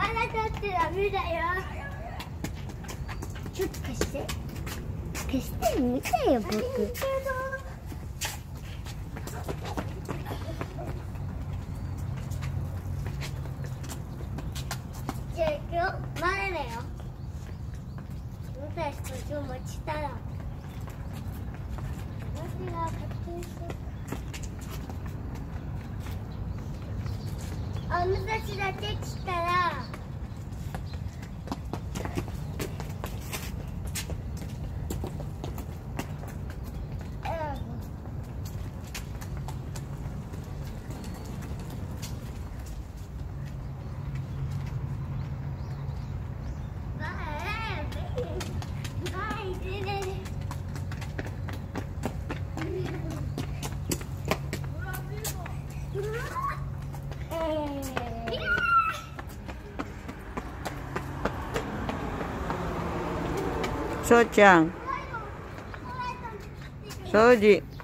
だってダメだよ。ちょっと貸して。貸してみたよ、僕。じゃあ、今日、まだだよ。私たちを待ちたら。私が勝手にして。あのたちだけ来たら。 そうちゃん、掃除。